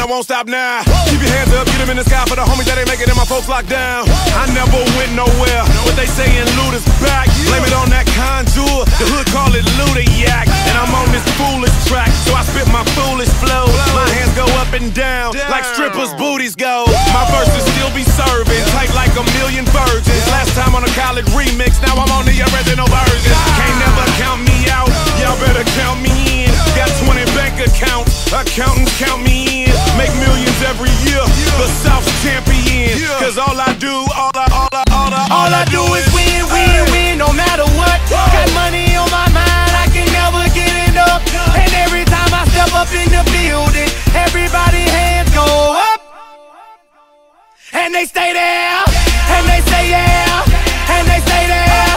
won't stop now. Keep your hands up, get them in the sky for the homies that ain't making it, my folks locked down. I never went nowhere, but they saying loot is back. Blame it on that contour, the hood call it Ludiac. And I'm on this foolish track, so I spit my foolish flow. My hands go up and down, like strippers' booties go. My verses still be serving, tight like a million virgins. Last time on a college remix, now I'm on the original version. Can't never count me out, y'all better count me in. Got 20 bank accounts, accountants count me in. Make millions every year, the South's champion. Cause all I do is win, win, win, no matter what. Got money on my mind, I can never get enough. And every time I step up in the building, everybody hands go up. And they stay there, and they say yeah, and they stay there.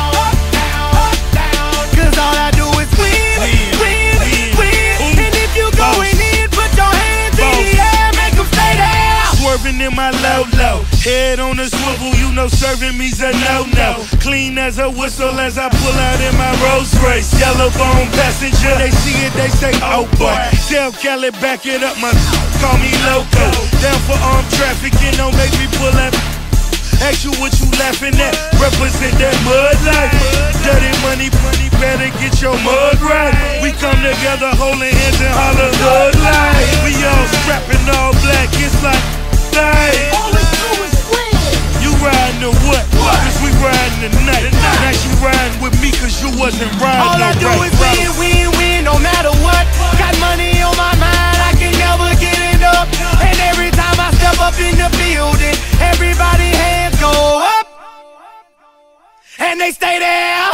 Cause all I do is win, win, win. And if you going in, put your hands in the air, make them stay there. Swerving in my low, head on a swivel, you know serving me's a no-no. Clean as a whistle as I pull out in my Rolls Royce. Yellow bone passenger, they see it, they say, oh boy. Tell Cali, back it up, my call me loco. Down for armed trafficking, don't make me pull up. Ask you what you laughing at, represent that mud life. Dirty money, better get your mud right. We come together holding hands and holler hood life. We all strapping all black, it's like night. All we do is win. You riding to what? Cause we riding tonight. Now you riding with me cause you wasn't riding. All I do is win, win, win, no matter what. Got money on my mind, I can never get enough. And every time I step up in the building, everybody hands go up. And they stay there.